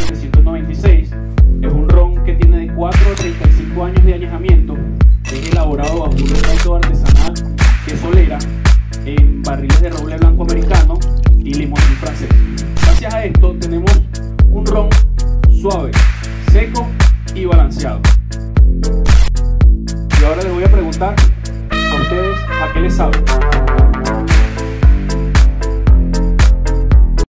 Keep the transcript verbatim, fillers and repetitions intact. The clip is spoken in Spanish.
setecientos noventa y seis. Es un ron que tiene de cuatro a treinta y cinco años de añejamiento. Es elaborado bajo un método artesanal que solera en barriles de roble blanco americano y limón francés.